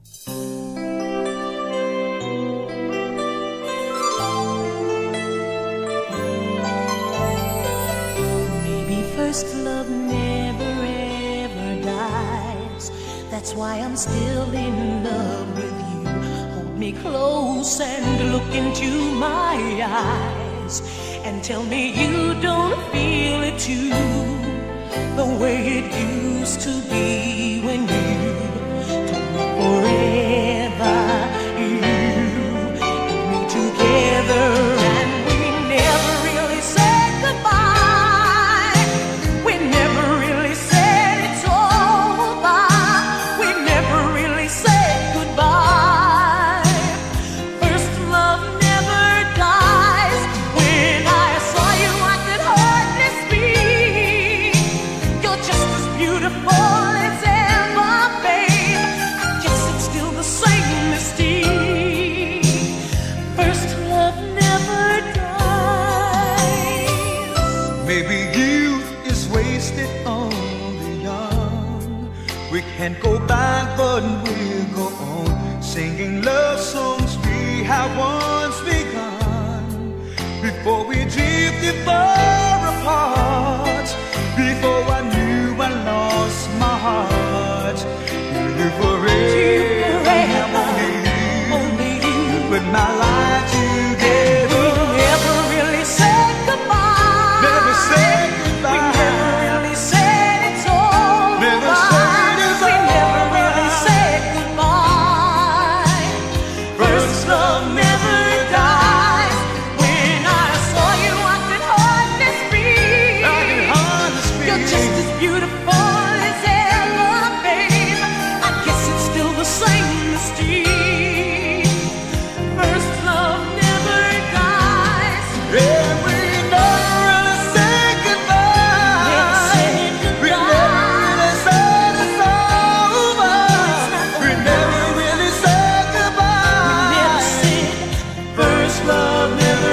Maybe first love never ever dies. That's why I'm still in love with you. Hold me close and look into my eyes and tell me you don't feel it too, the way it used to be when you told me forever you held me together. And we never really said goodbye. We never really said it's over. We never really said goodbye. First love never dies. When I saw you I could hardly speak. You're just as beautiful as ever, babe. I guess it's still the same mystique. First love never dies. Maybe youth is wasted on the young. We can't go back, but we'll go on singing love songs we have once begun. Before we drifted far apart, before I knew I lost my heart, you forever, only you, put my life together. We never really said goodbye. Never said goodbye. We never really said it's over. Never said it's We never over. really said goodbye. First love never dies. When I saw you I could hardly speak. I can hardly speak. You're just as beautiful as ever, babe. I guess it's still the same mystique. First love never dies. Yeah, we never really said goodbye. Never said We never really said it's over. We never really said goodbye. Never said first love never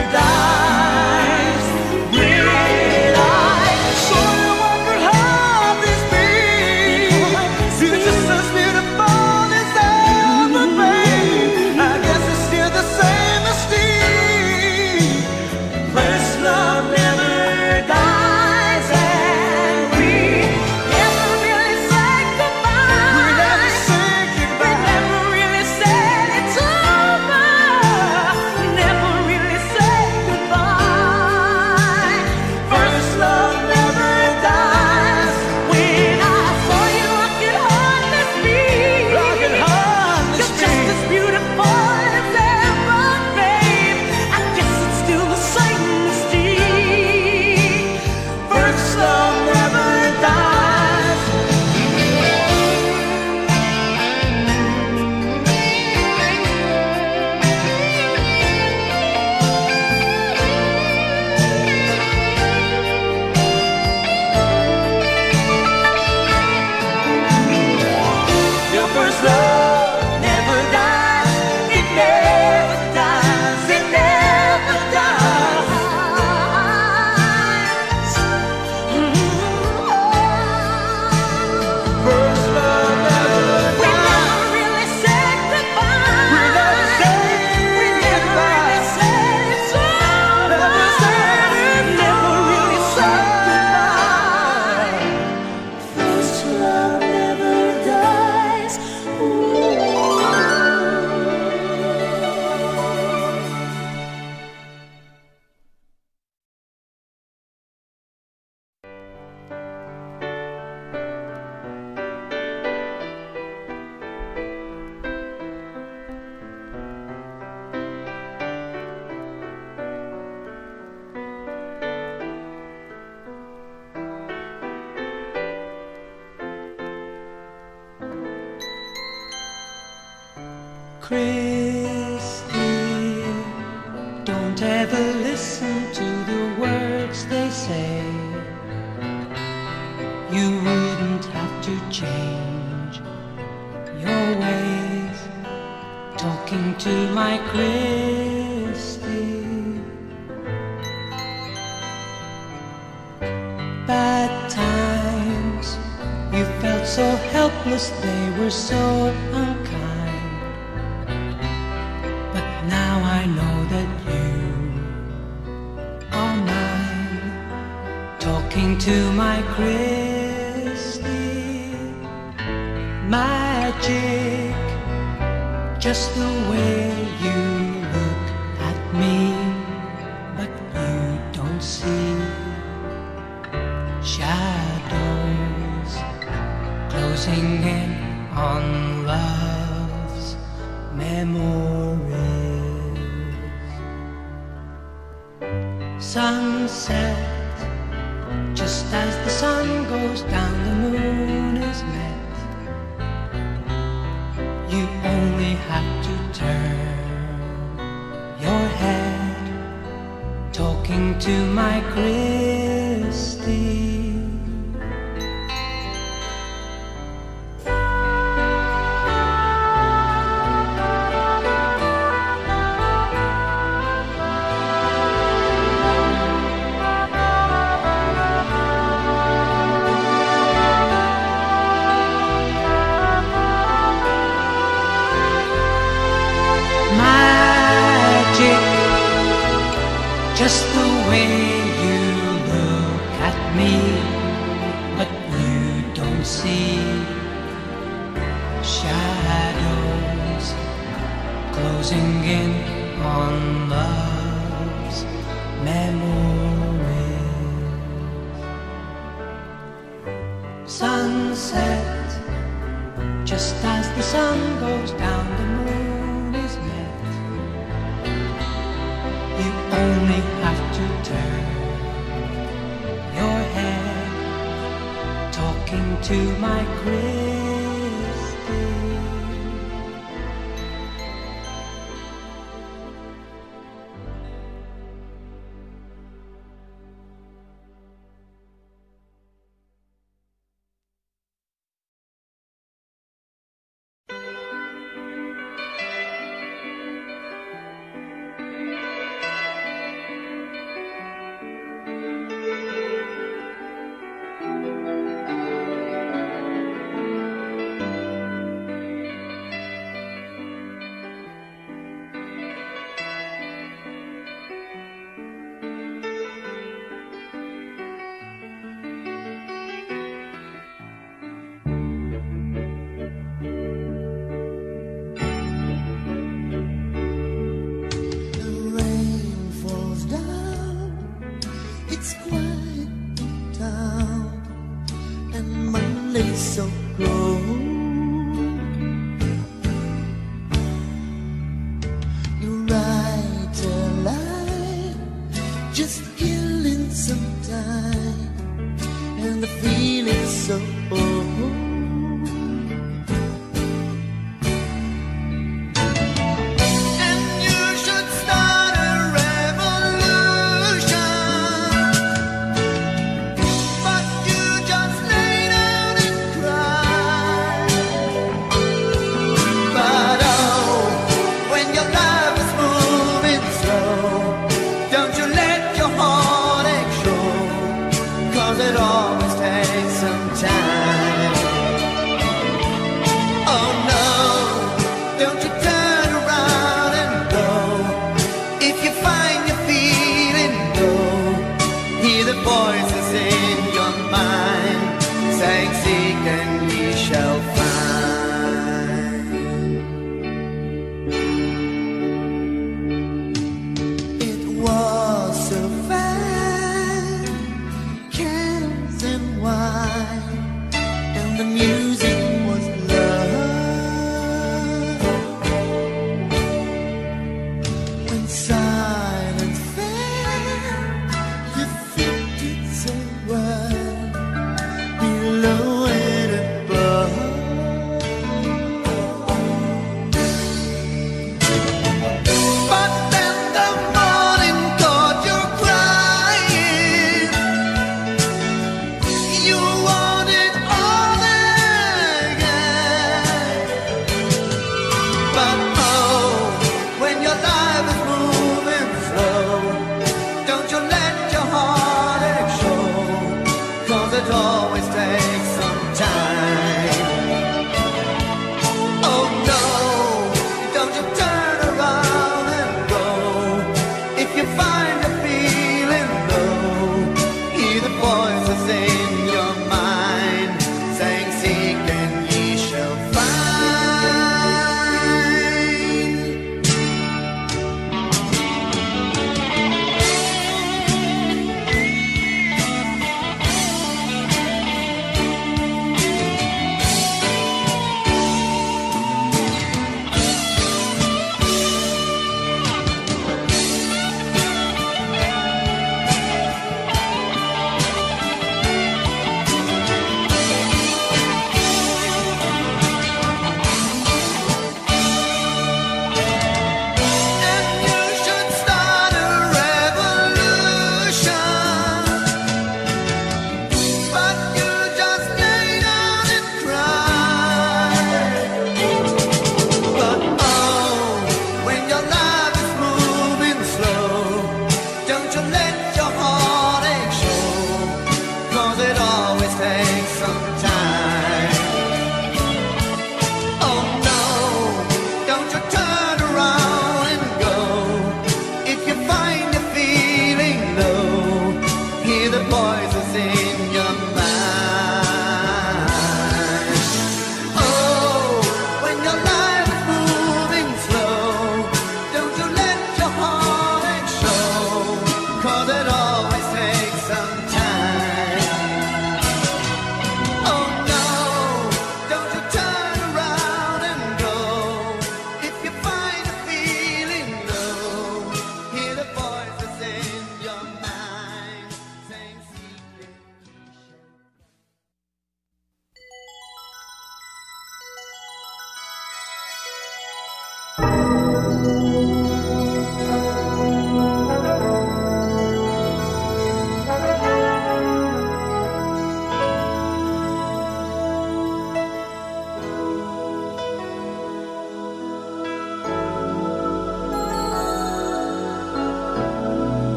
dies. When I So you want to have this beat. You're just as beautiful as ever, babe. I guess it's still the same mystique. first love never dies, and we never really said goodbye. We never said We goodbye. never really said it's over. Never really said goodbye. First love never dies. When I saw you I could hardly speak. I can hardly You're just speak. as beautiful as ever, babe. I guess it's still the same mystique. First love never dies. Your first love never dies. It never dies. It never dies. First love never We dies. never really said goodbye. We never said We never really said it's over. Never said it's Never really said goodbye. First love never dies. Christy, don't ever listen to the words they say. You wouldn't have to change your ways. Talking to my Christy. Bad times, you felt so helpless, they were so unkind. to my Christie. Magic, just the way you look at me, but you don't see shadows closing in on love's memories. Sunset, just as the sun goes down, the moon is met. You only have to turn your head, talking to my Christie. Just the way you look at me, but you don't see shadows closing in on love's memories. Sunset, just as the sun goes down, the moon is met. You only have to turn your head, talking to my Christie.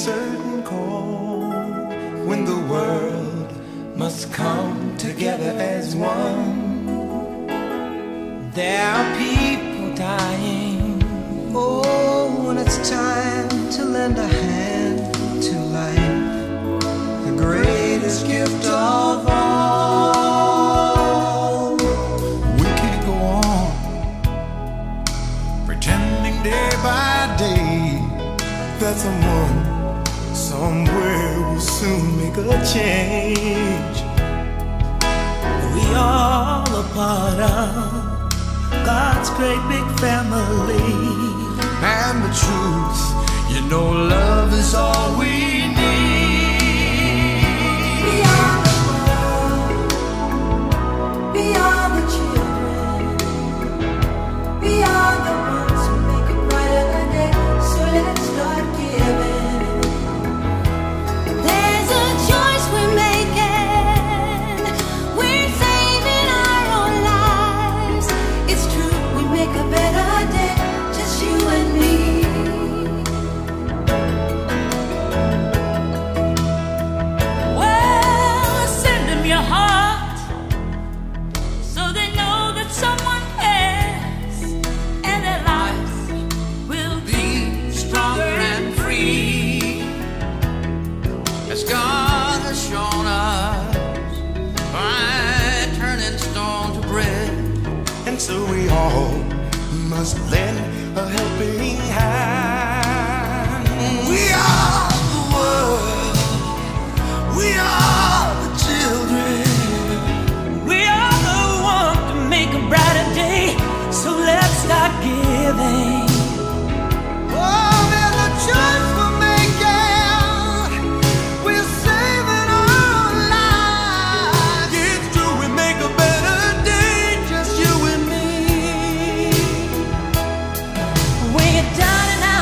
certain call when the world must come together as one. There are people dying. Oh, when it's time to lend a hand to life, the greatest gift of all. We can't go on pretending day by day that someone somewhere will soon make a change. We all a part of God's great big family. And the truth, you know, love is all we need. We are the world. We are the children. We are the ones who make a brighter day. So let's start giving. There's a choice we're making. We're saving our own lives. It's true, we make a better day. Just you and me. Well, send them your heart so they know that someone cares, and their lives will be Stronger and free, as God has shown us by turning stone to bread. And so we all must lend a helping hand. We are the world. We are the children. We are the one to make a brighter day. So let's start giving. Oh, there's a choice we're making. We're saving our lives. It's true, we make a better day, just you and me. when you're down and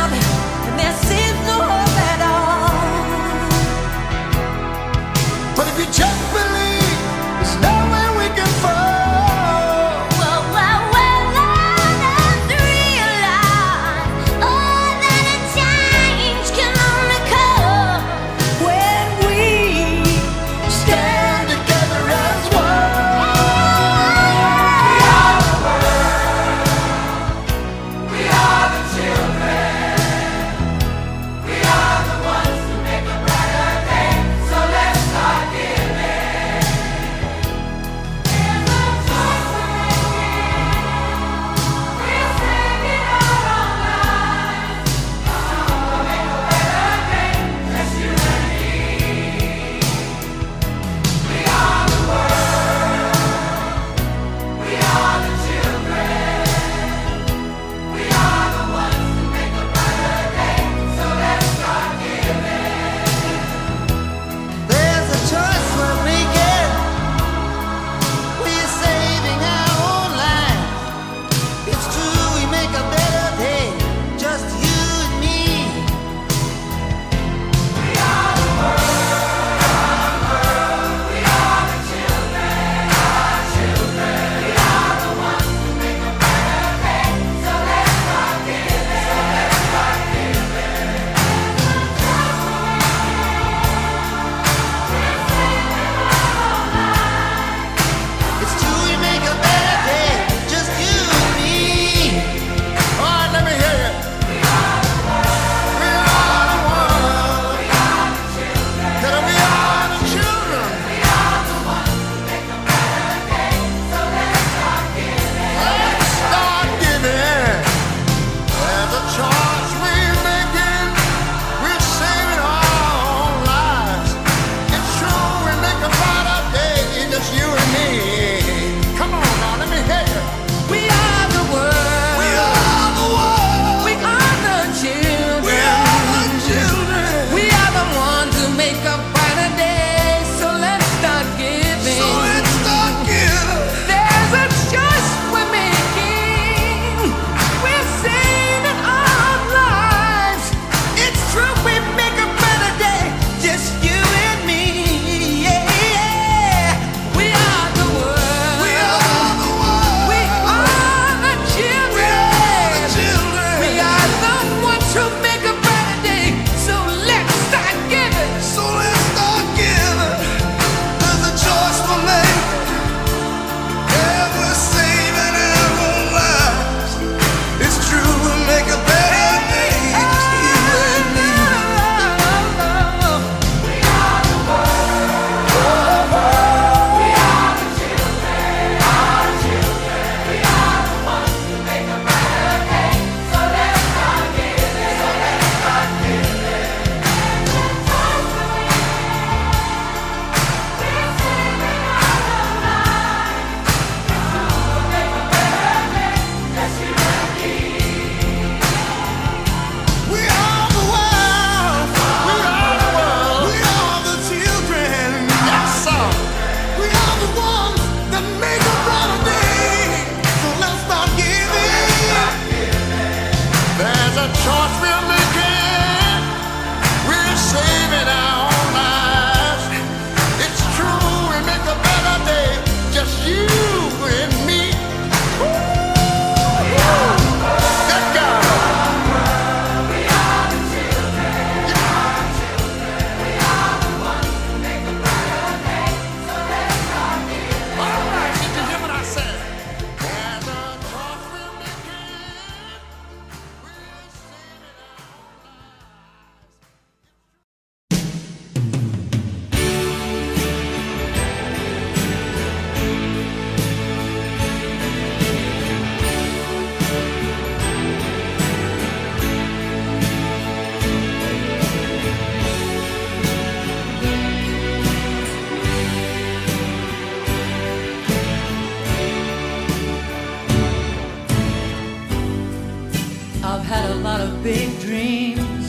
big dreams.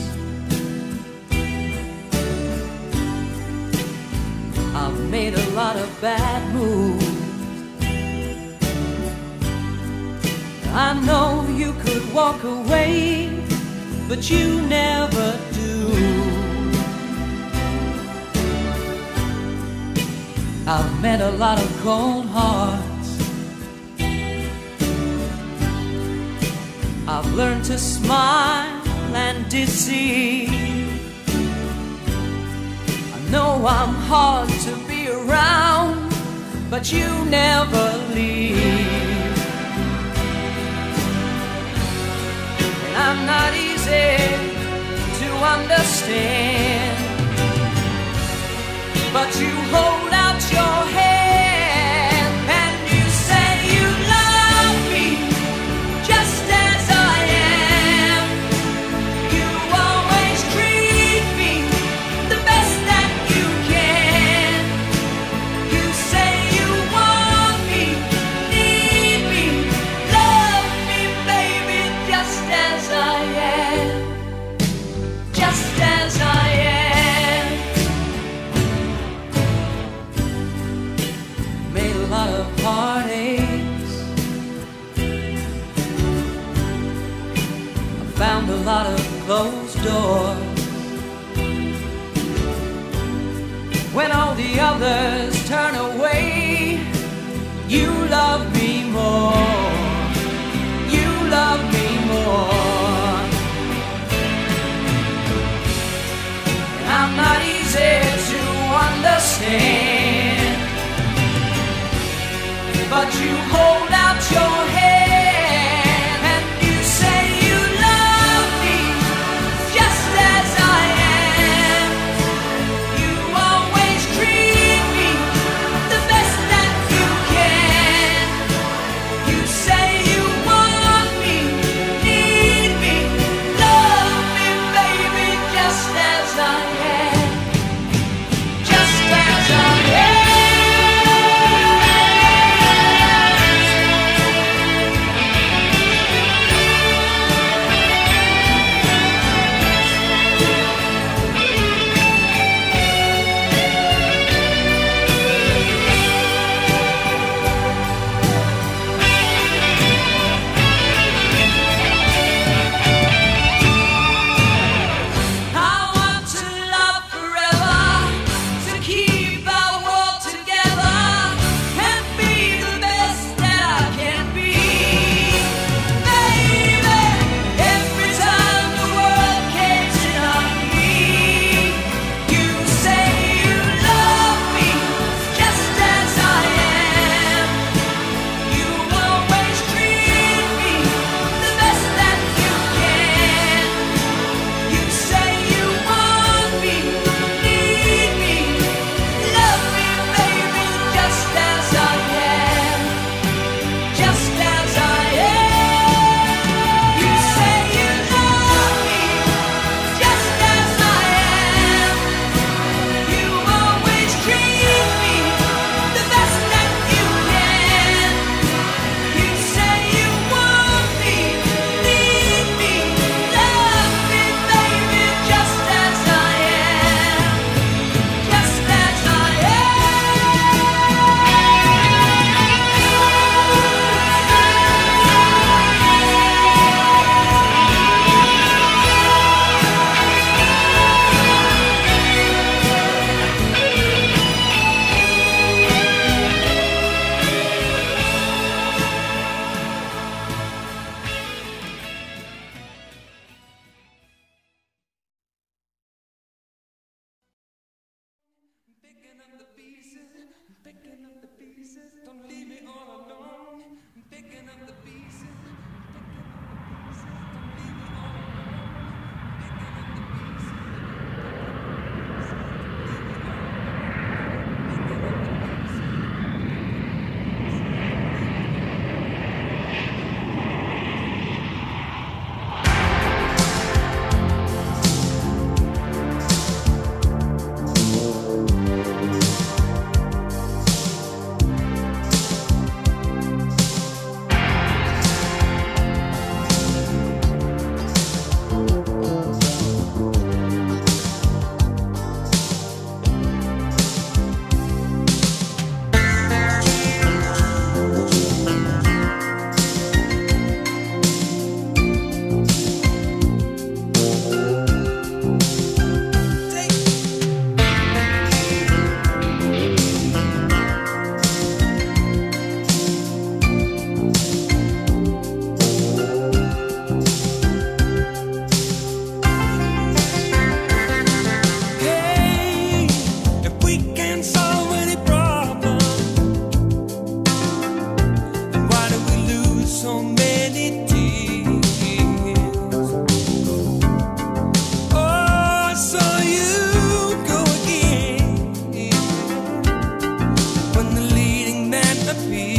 I've made a lot of bad moves. I know you could walk away, but you never do. I've met a lot of cold hearts. I've learned to smile and deceive. I know I'm hard to be around, but you never leave. And I'm not easy to understand, but you hold out your hand and you say you love me just as I am. You always treat me the best that you can. You say you want me, need me, love me, baby, just as I am. Just as I am. Made a lot of heartaches. I found a lot of closed doors. When all the others turn away, you love me more. You love me more. I'm not easy to understand, but you hold out your hand and you say you love me just as I am. You always treat me the best that you can. You say you want me, need me, love me, baby, just as I am. Just as I am. I want to love forever, to keep our world together, and be the best that I can be. Baby, every time the world caves in on me, you say you love me just as I am. You always treat me the best that you can. You say you want me, need me, love me, baby, just as I am. Just as I am. You say you love me just as I am. You always treat me the best that you can. You say you want me, need me, love me, baby, just as I am. Just as I picking up the pieces, picking up the pieces. Don't leave me all alone. I'm picking up the pieces, picking up the pieces. Don't leave me all alone. Picking up the pieces, picking up the pieces. can't solve any problem? And why do we lose so many tears? Oh, I saw you go again when the leading man appears.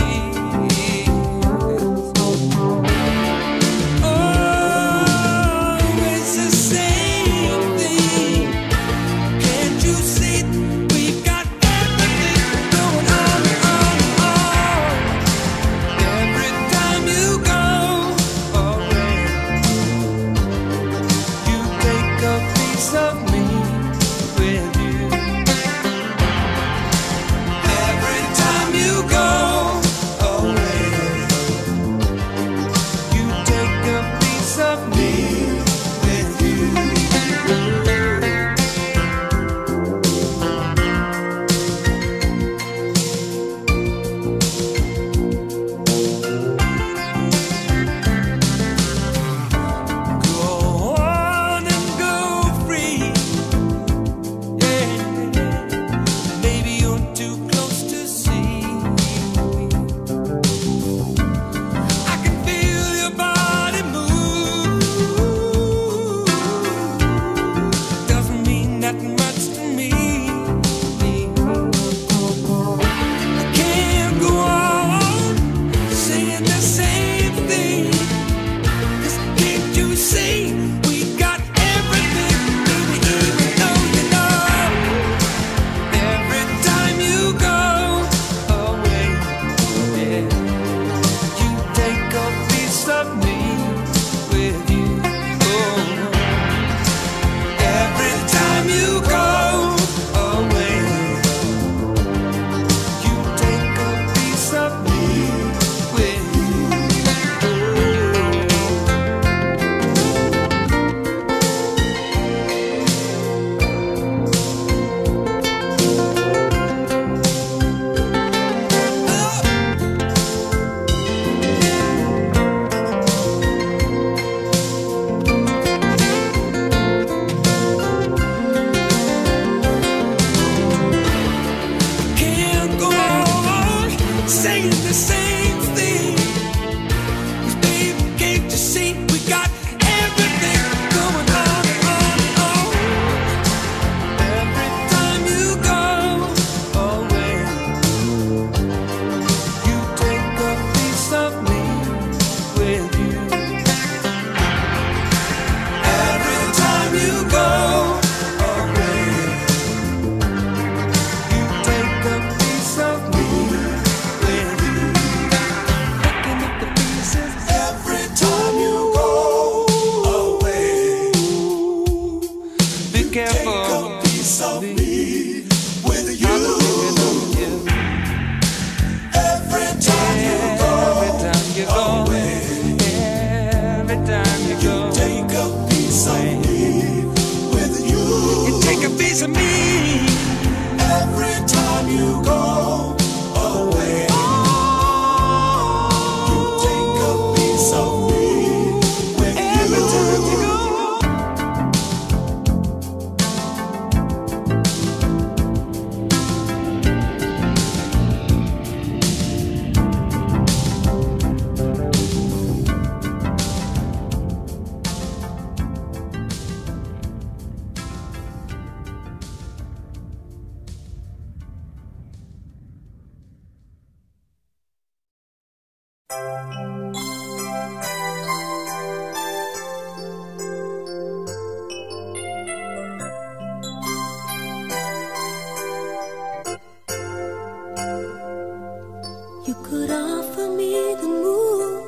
You could offer me the moon,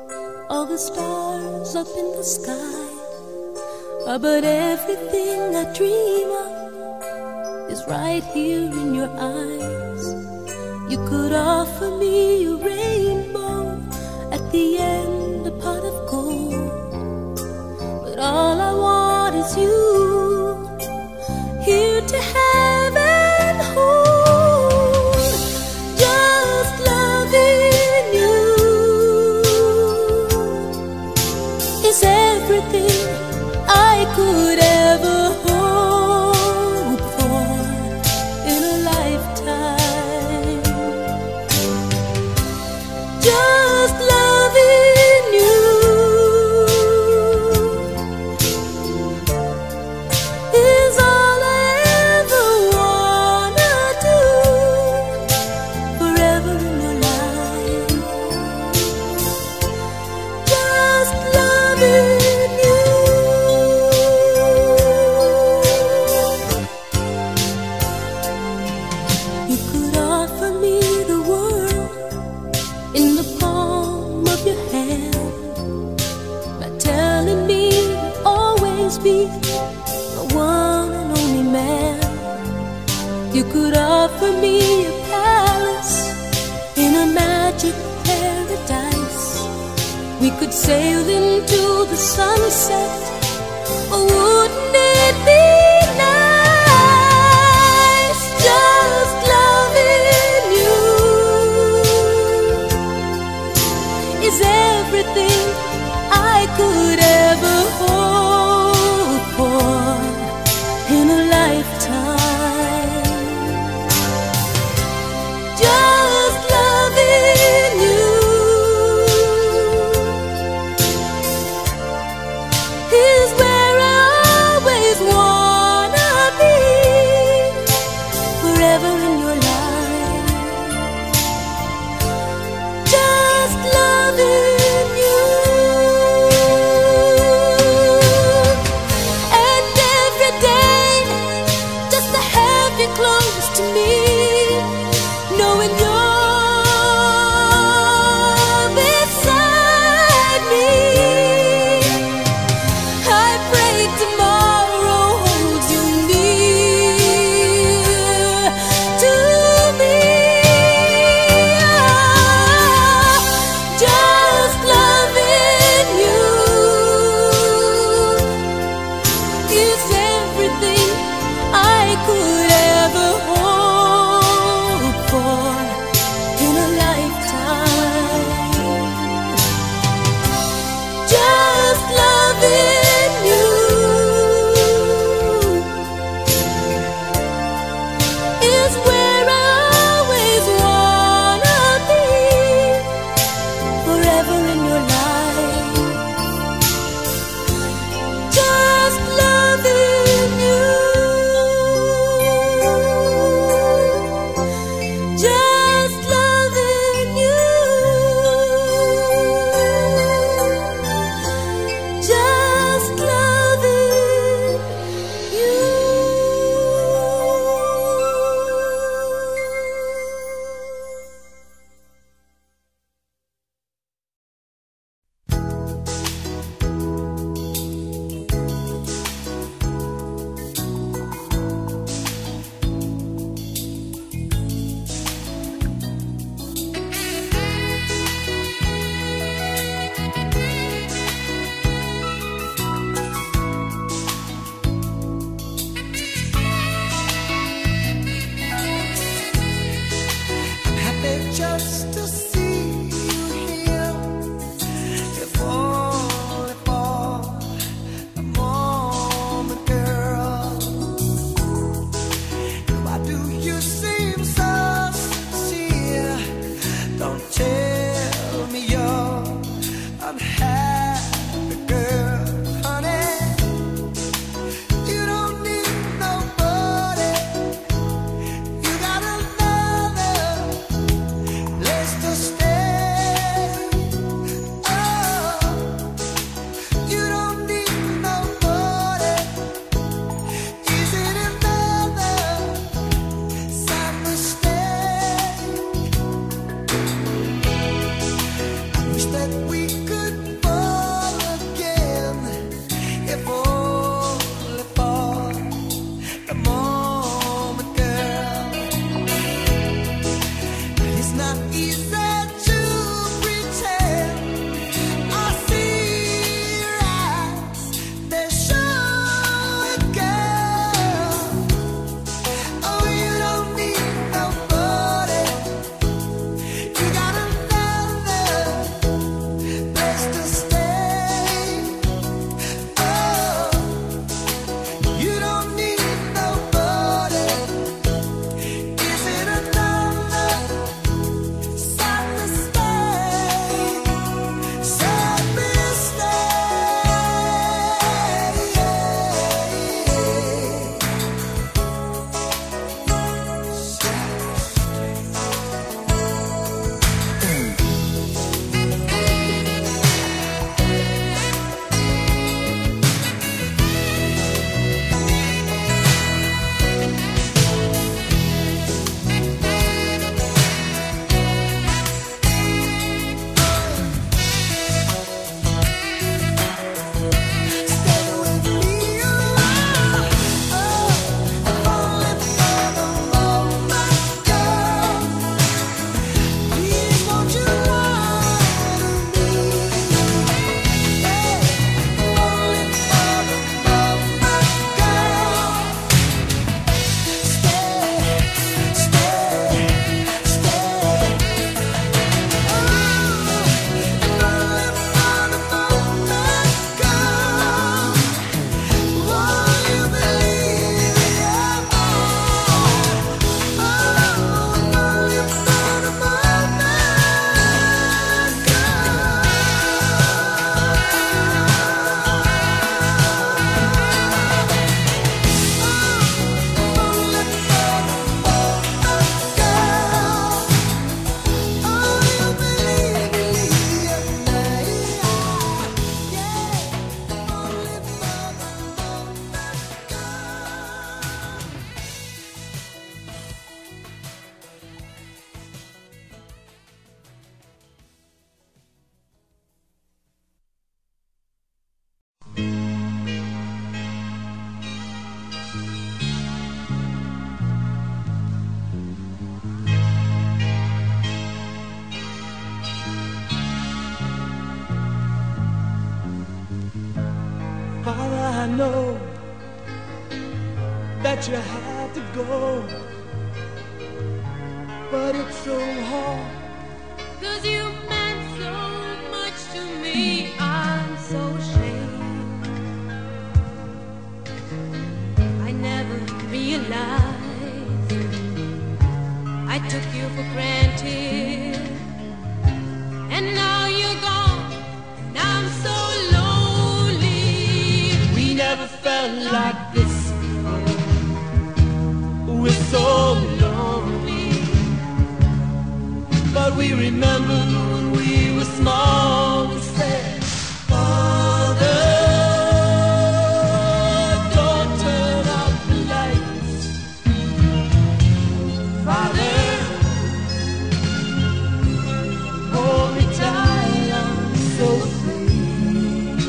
all the stars up in the sky, but everything I dream of is right here in your eyes. You could offer me a rainbow, at the end a pot of gold, but all I want is you, here to have and hold. Just loving you is everything I could ever hope for in a life offer me a palace in a magic paradise. We could sail into the sunset. Oh, wouldn't it be nice? Just loving you is everything I could ever hope for in a lifetime. Just loving you is where I always want know that you had to go, but it's so hard. 'Cause you meant so much to me. I'm so ashamed. I never realized I took you for granted, and now you're gone, and I'm so lonely. We never felt like this. We're so lonely, but we remember when we were small. We said, Father, don't turn out the lights. Father, hold me tight, I'm so afraid.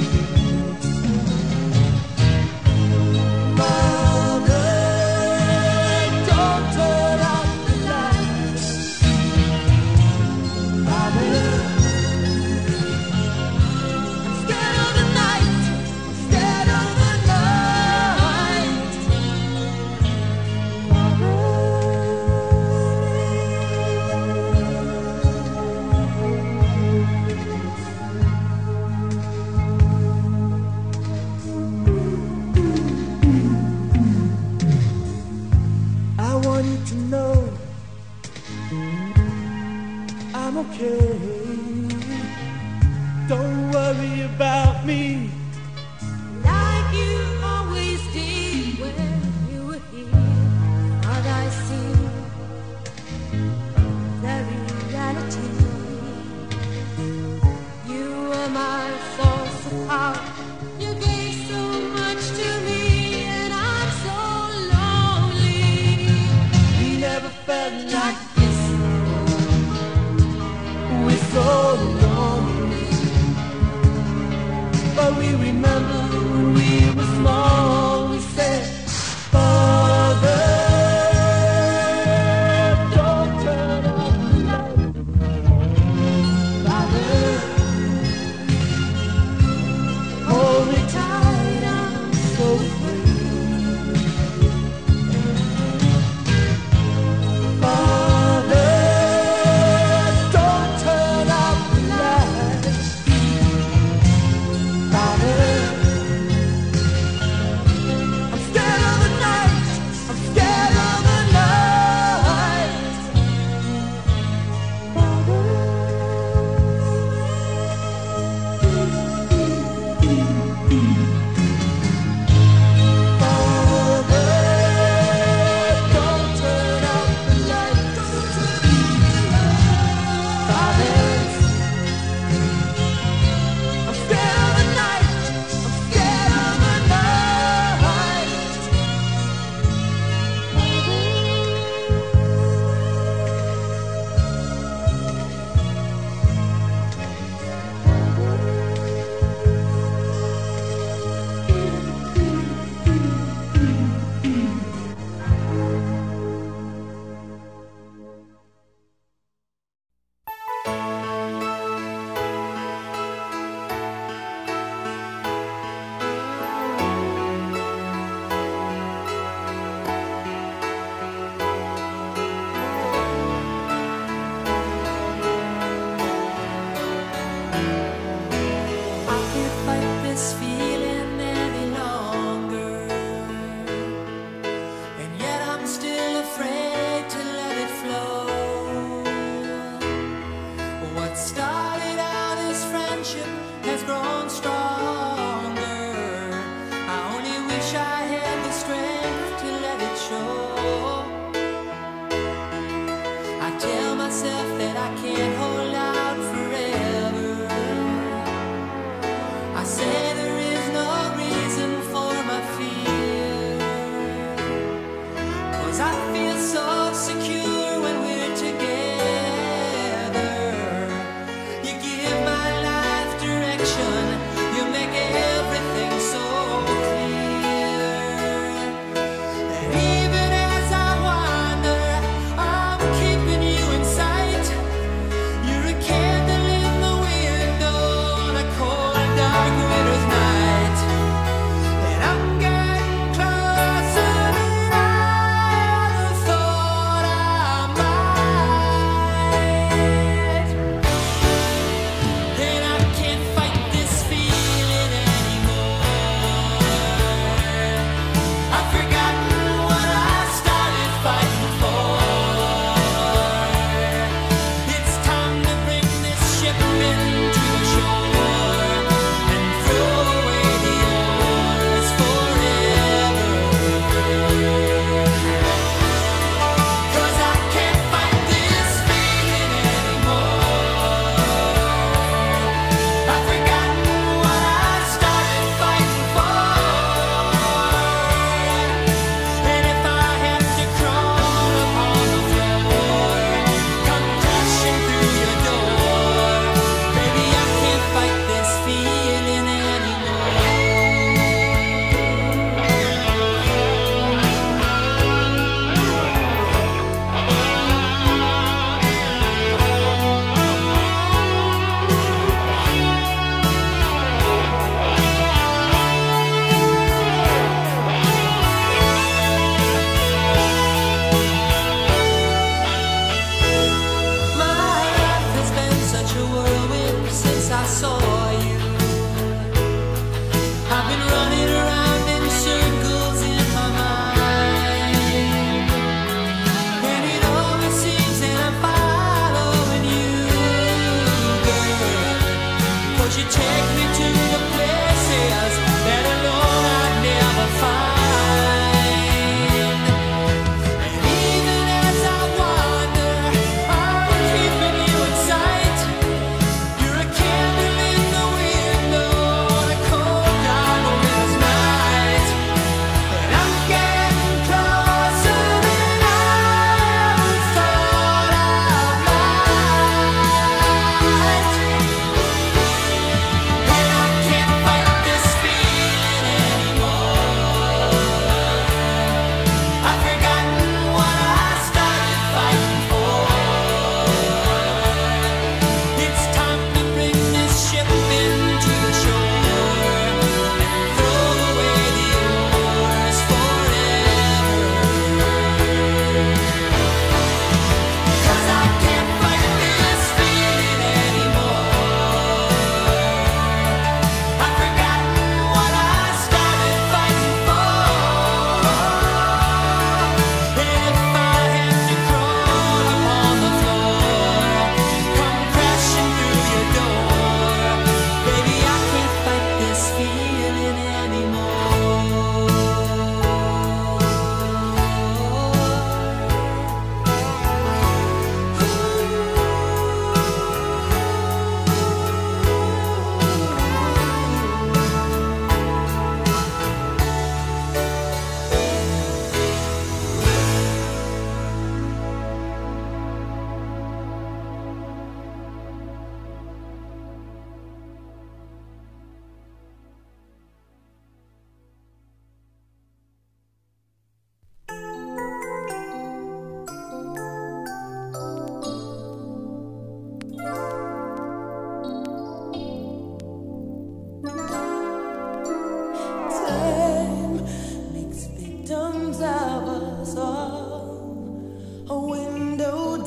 Father, don't turn out the lights. Father, I'm scared of the night, I'm scared of the night. I want you to know I'm okay. Don't worry about me. Like you always did when you were here. But I see the reality. You were my source of power. You gave so much to me, and I'm so lonely. We never felt like this. We're so lonely, but we remember when we were small. We said, Father, don't turn off the light. Father, hold me tight, I'm so afraid. Father, don't turn off the light. Father, I'm scared of the night, I'm scared of the night. Father, don't turn off the light. Father, I'm scared of the night, I'm scared of the night. I can't fight this feeling any longer, and yet I'm still afraid to let it flow. What started out as friendship has grown stronger. I only wish I had the strength to let it show. I tell myself that I can't hold out forever. I say there is no reason for my fear, 'cause I feel so secure when we're together. You give my life direction, you make everything so clear. And even as I wander, I'm keeping you in sight. You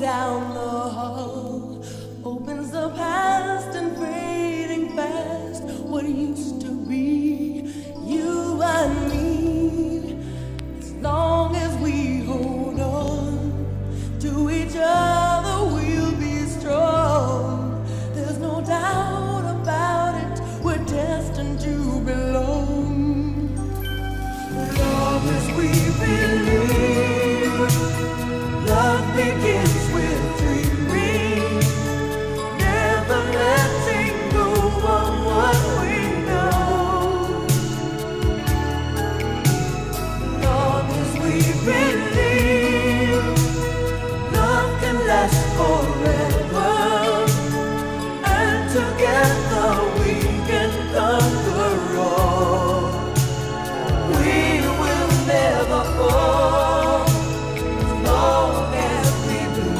down the hall, opens the past and fading fast. What used to be you and me, as long as we hold on to each other, we'll be strong. There's no doubt about it, we're destined to belong. As long as we believe, love begins with dreaming, never letting go of what we know. As long as we believe, love can last forever, and together we can conquer all. We will never fall, as long as we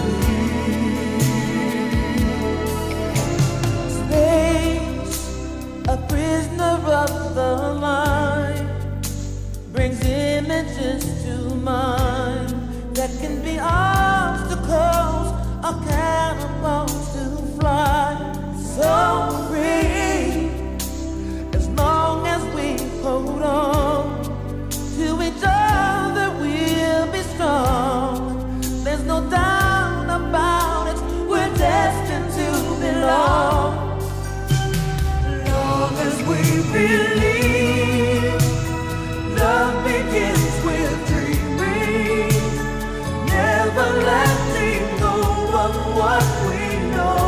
believe. Space, a prisoner of the mind, brings images to mind that can be obstacles or cannonballs to fly. So free, as long as we hold on to each other, we'll be strong. There's no doubt about it, we're destined to belong. As long as we believe, love begins with dreaming, never letting go of what we know.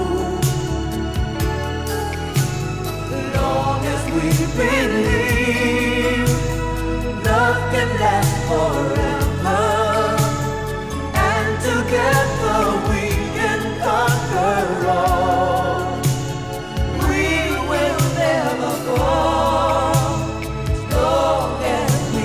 As long as we believe, love can last forever, and together we can conquer all. We will never fall, as long as we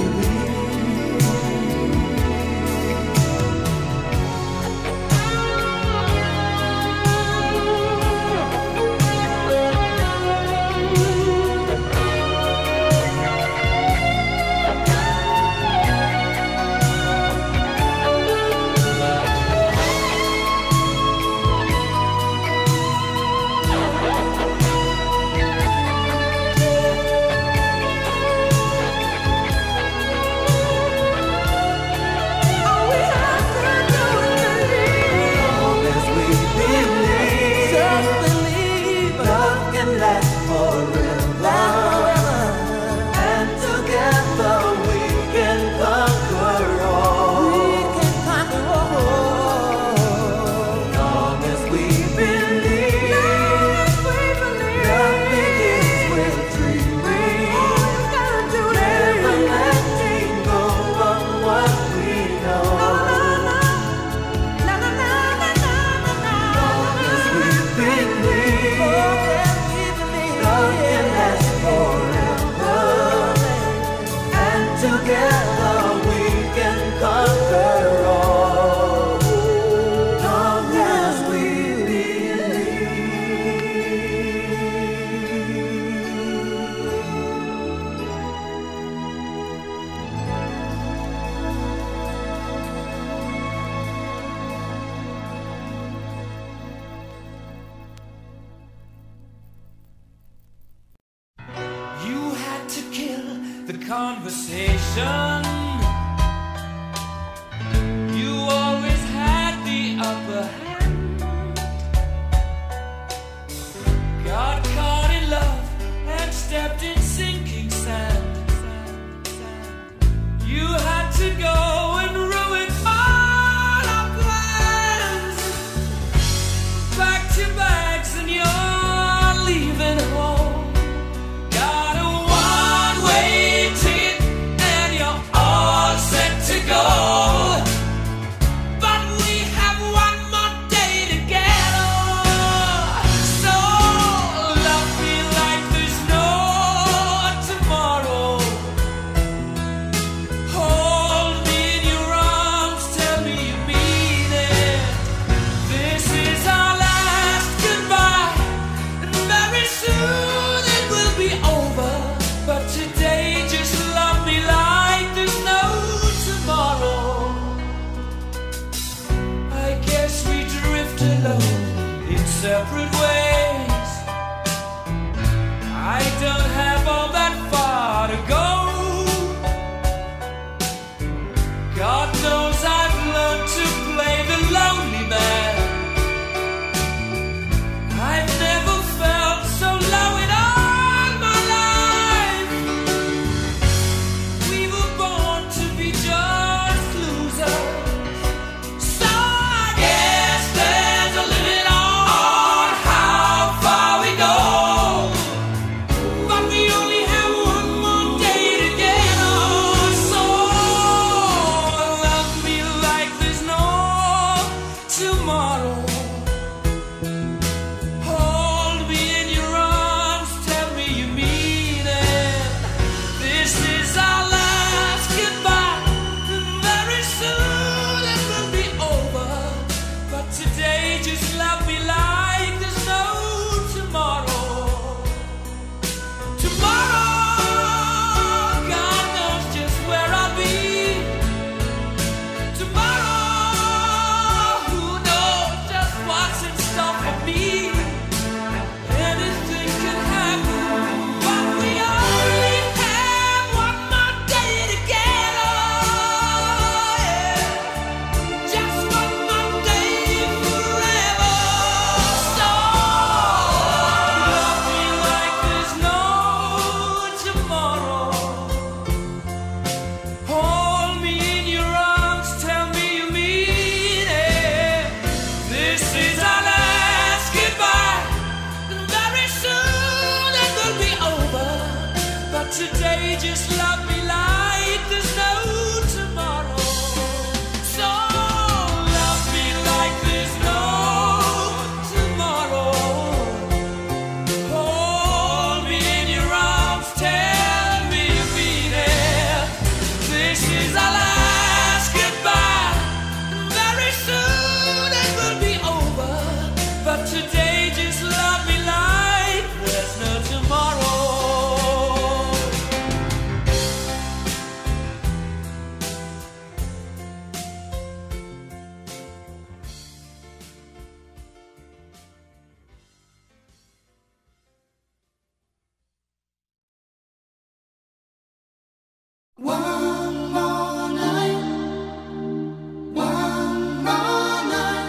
conversation. You always had the upper hand. Got caught in love and stepped in sinking sand. You had to go and ruin all our plans. Packed your bags and you're leaving home. Got a one-way ticket and you're on separate ways. I don't have all that far to go. God knows I've learned to play the lonely man. I've never felt so low in all my life. We were born to be just losers. So I guess there's a limit on how far we go. But we only have one more day together. So love me like there's no tomorrow. Hold me in your arms, tell me you mean it. This is our last goodbye. Very soon it will be over. But today just love me like there's no tomorrow. Tomorrow, God knows just where I'll be. Tomorrow, who knows just what's in store for me. Anything can happen, but we only have one more day together. Just one more day forever. So love me like there's no tomorrow. Hold me in your arms, tell me you mean it. This is our last goodbye, and very soon it will be over. But today just love me like there's no tomorrow. So love me like there's no tomorrow. Hold me in your arms, tell me you mean it. This is our last goodbye, and very soon it will be over. But today just love me like there's no tomorrow. One more night, one more night,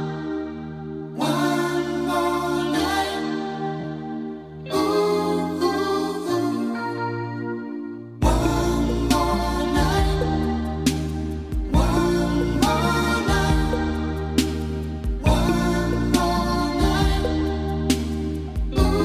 one more night. Ooh, ooh, ooh. One more night, one more night, one more night. Ooh, ooh,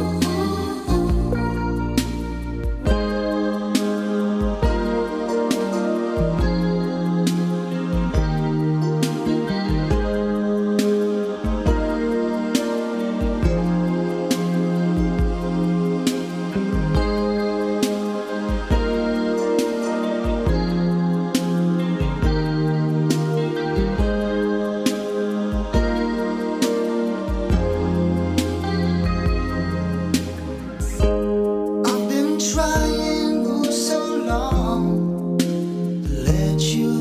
I've been trying for so long to let you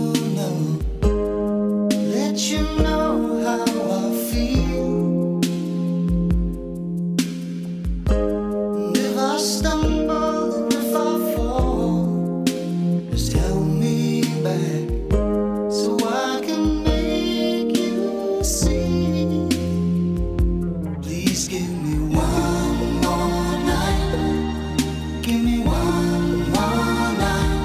know how I feel. And if I stumble, if I fall, just help me back so I can make you see. Please give me one more night. Give me one more night.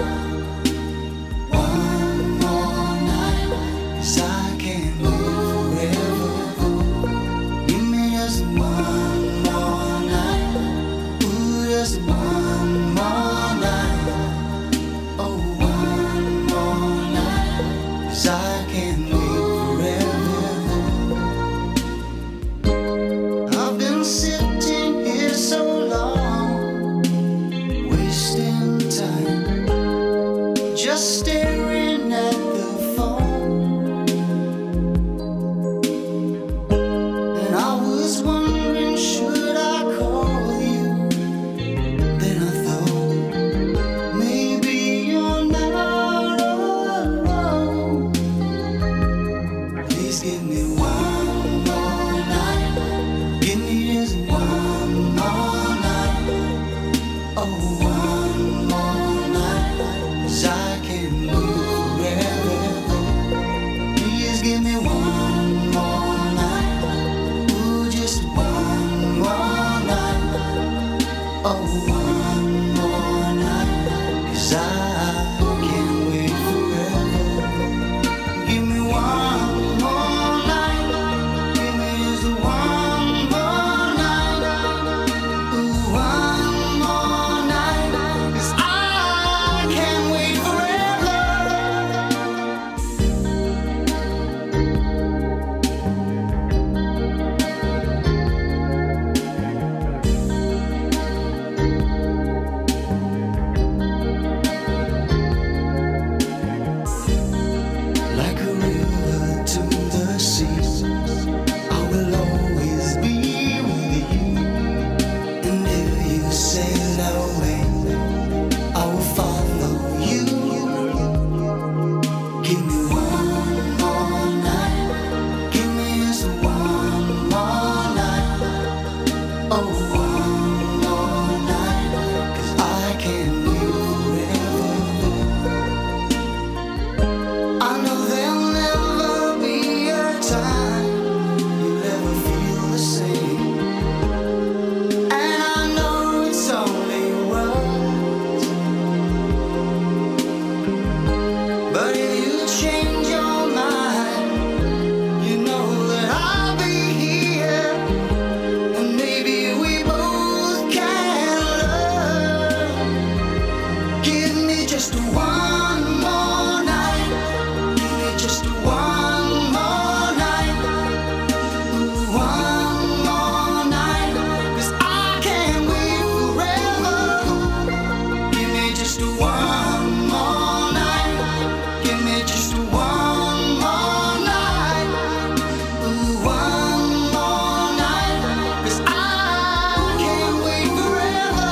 One more night. 'Cause I can't live forever. Give me just one more night. Ooh, just one more night. Oh, one more night. 'Cause I can't live forever. I've been sitting here so long, wasting time, just staring at the phone. And I was wondering, should I call you? Then I thought, maybe you're not alone. Please give me one more night. Give me one more night. Ooh, just one more night. Oh, one more night. 'Cause I can't wait forever. Give me one more night. Give me just one more night. Ooh, one more night. 'Cause I can't wait forever. Like a river to the sea, I will always be with you. And if you sail away, I will follow you. Give me one more night. Give me just one more night. Oh, one more night. 'Cause I can't wait forever. I know there'll never be a time you'll ever feel the same. And I know it's only words, but if you change your mind, you know that I'll be here. And maybe we both can learn. Give me just one more night. Give me just one more night. Ooh, one more night. 'Cause I can't wait forever. Give me just one more night. Give me just one more night. Ooh, one more night. 'Cause I can't wait forever.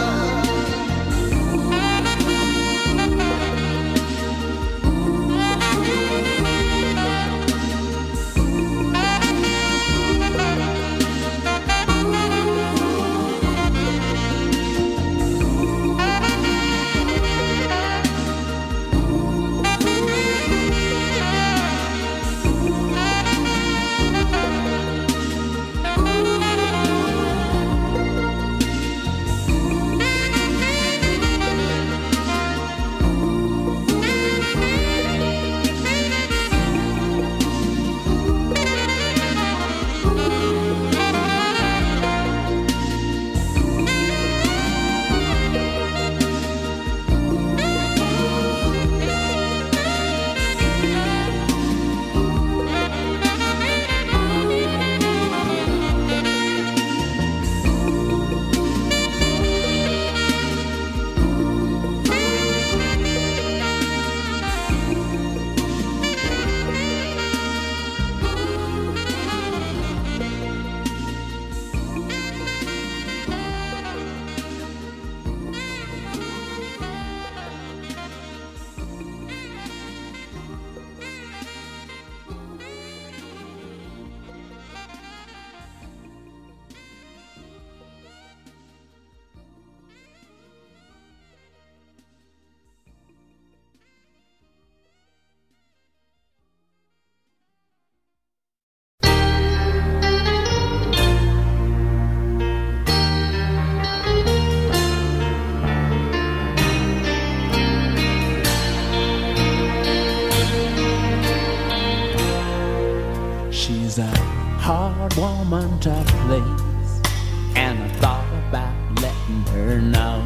She's a hard woman to please, and I thought about letting her know.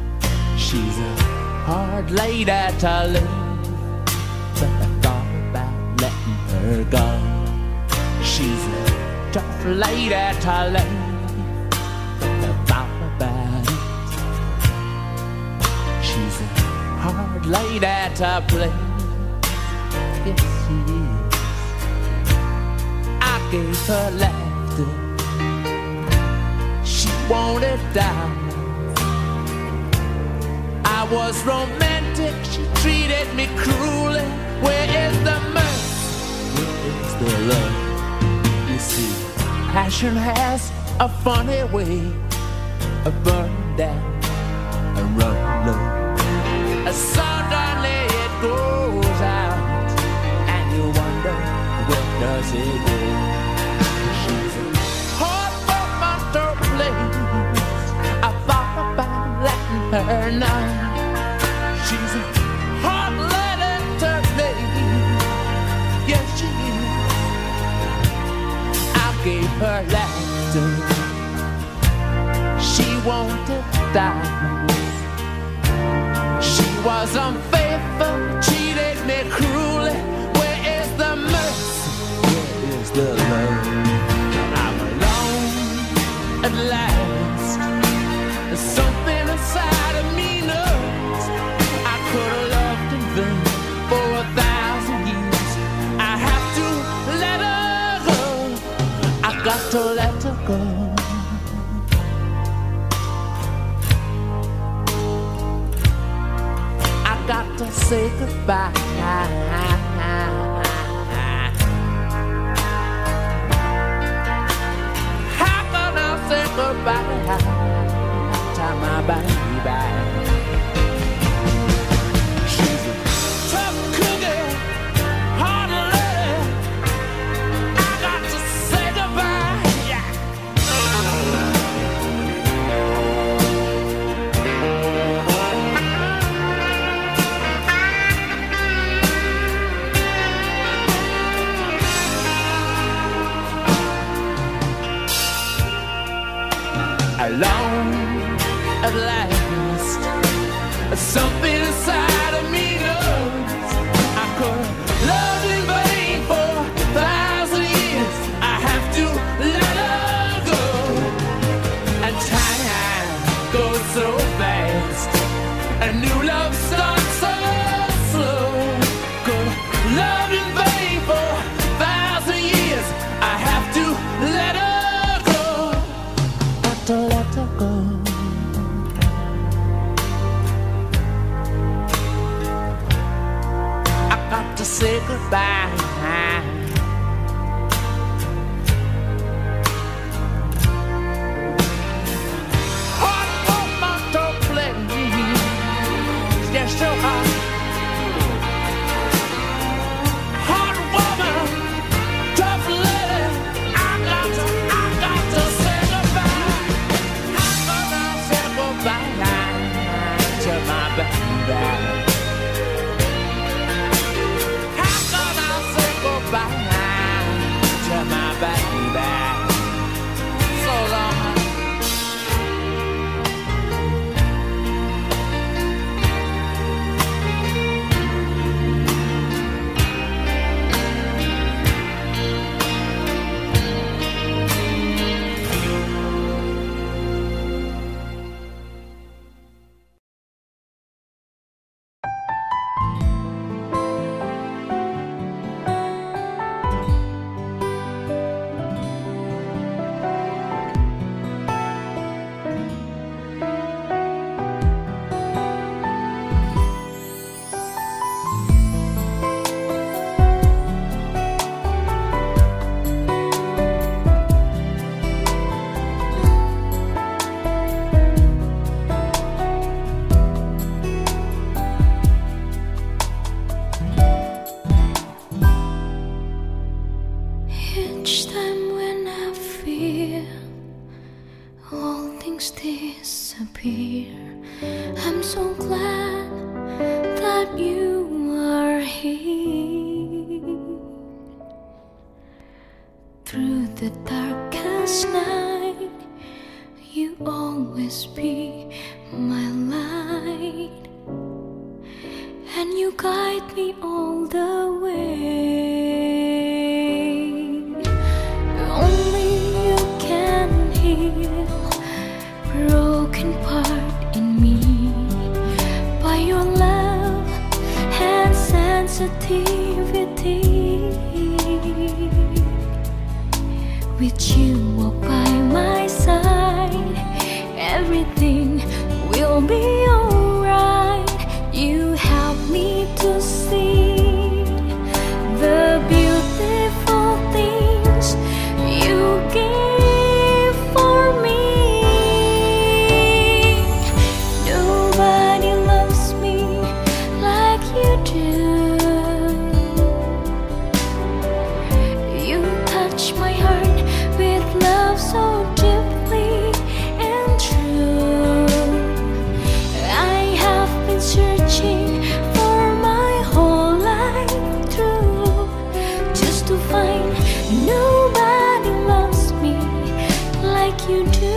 She's a hard lady to leave, but I thought about letting her go. She's a tough lady to leave, but I thought about it. She's a hard lady to please, yes she is. I gave her laughter, she wanted diamonds. I was romantic, she treated me cruelly. Where is the mercy? Where is the love? You see, passion has a funny way of burning down and running low. Suddenly it goes out, and you wonder does it good. She's a hard for my door place. I thought about letting her know. She's a hard lady to me. Yes, she is. I gave her laughter. She wanted diamonds. She was unfaithful, cheated me cruelly. Where is the mercy? Where is the love? I'm alone at last. There's something inside of me knows I could have loved in vain for 1,000 years. I have to let her go. I got to let her go. Got to say goodbye. How can I say goodbye to my baby? She's a tough cookie, hard lady. I got to say goodbye. Yeah. Alone at last, something inside of me knows I could love in vain for 1,000 years. I have to let her go, and time goes so fast, and new love starts so slow. Could love in vain for 1,000 years. I have to let her to let her go. I got to say goodbye. Hard for my door plate. Yes, so hard. Hard woman, tough lady. I got to say goodbye. To my baby. How can I say goodbye to my baby? So long. Each time when I feel all things disappear, I'm so glad that you are here. Through the darkest night, you always be my light, and you guide me all the way. Only you can heal broken part in me. By your love and sensitivity, with you walk by my side, everything will be alright. You help me to see the beautiful things you gave for me. Nobody loves me like you do. You Nobody loves me like you do.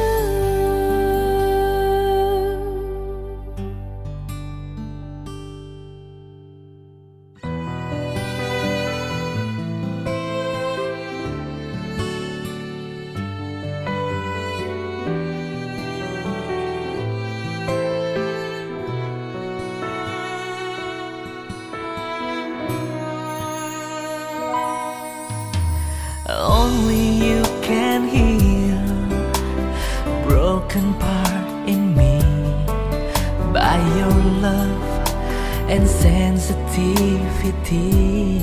Only you can heal broken part in me by your love and sensitivity.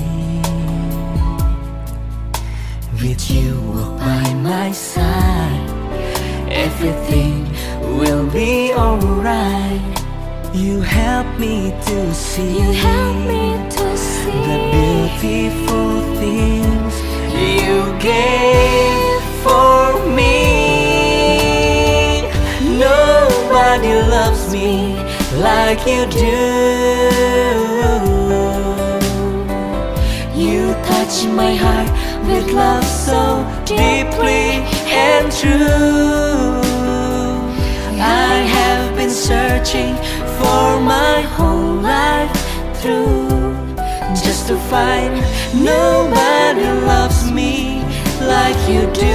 With you by my side, everything will be alright. You help me to see, the beautiful things you gave for me. Nobody loves me like you do. You touch my heart with love so deeply and true. I have been searching for my whole life through, just to find nobody loves me like you do.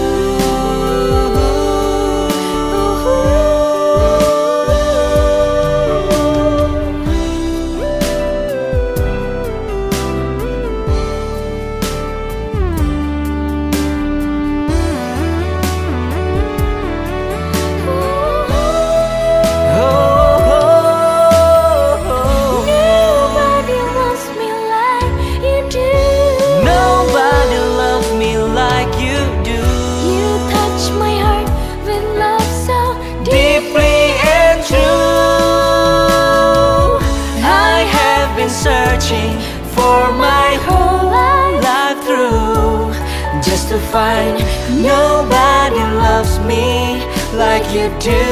Searching for my whole life through, just to find nobody loves me like you do.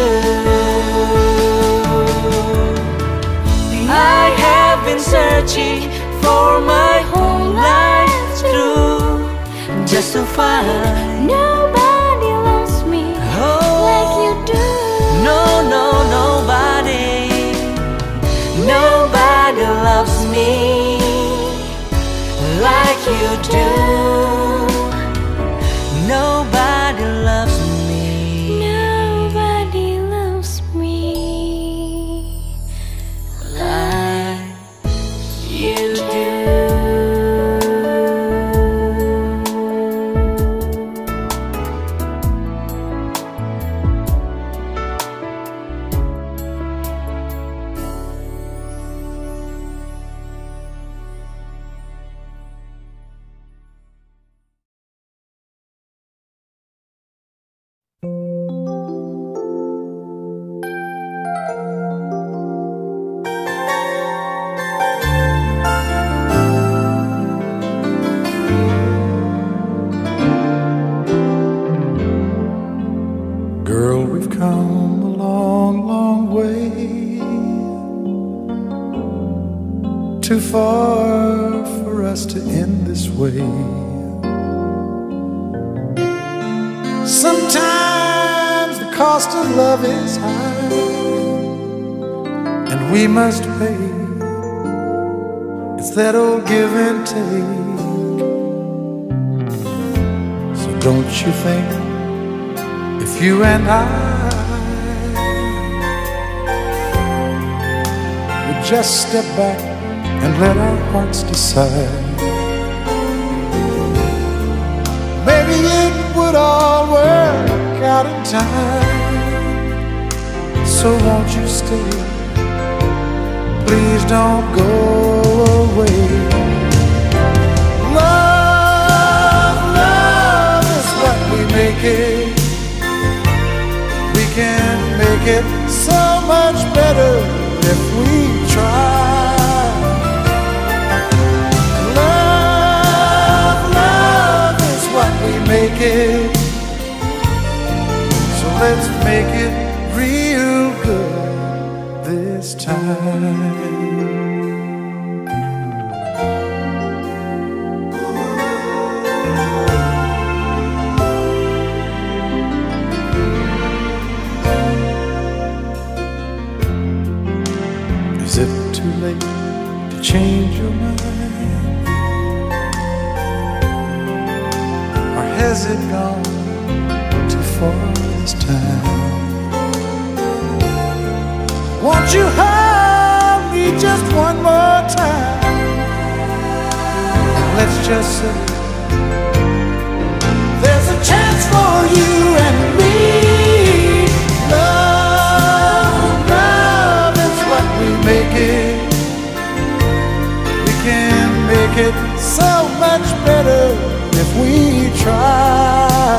I have been searching for my whole life through, just to find Nobody loves me like you do. Nobody. Nobody loves me like you do. Nobody loves me. Nobody loves me like you do. Girl, we've come a long, long way. Too far for us to end this way. Sometimes the cost of love is high, and we must pay. It's that old give and take. So don't you think, if you and I would just step back and let our hearts decide, maybe it would all work out in time. So won't you stay? Please don't go away. Love is what we make it. We can make it so much better if we try. Love is what we make it. So let's make it real good this time. has it gone too far this time? Won't you hold me just one more time? Let's just say there's a chance for you and me. Love, love is what we make it. We can make it so much better if we try.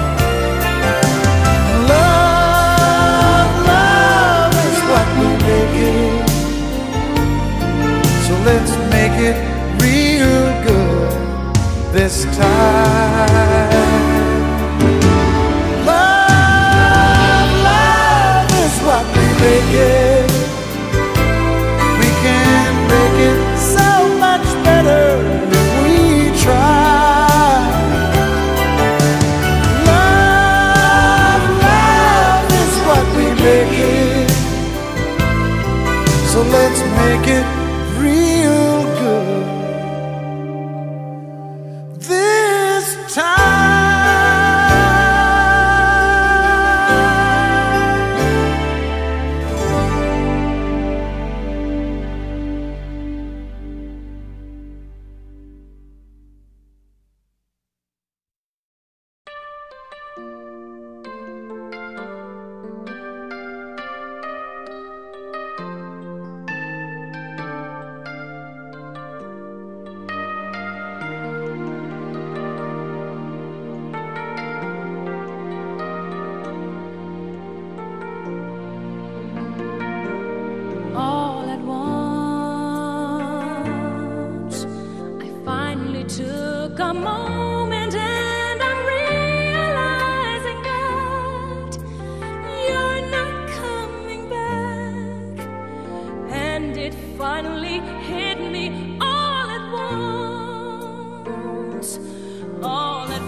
Love, love is what we make it. So let's make it real good this time. Love, love is what we make it. We can make it so much better if we try. Love, love is what we make it. So let's make it real good this time. All at once, I finally took a moment and I'm realizing that you're not coming back. And it finally hit me all at once, all at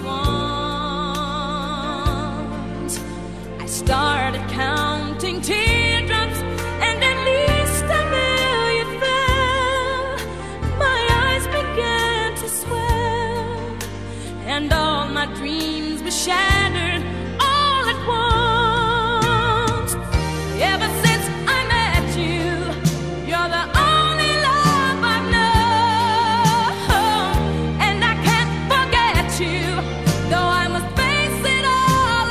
once. I started counting teardrops and at least a million fell. My eyes began to swell, and all my dreams were shattered all at once. Ever since I met you, you're the only love I've known, and I can't forget you, though I must face it all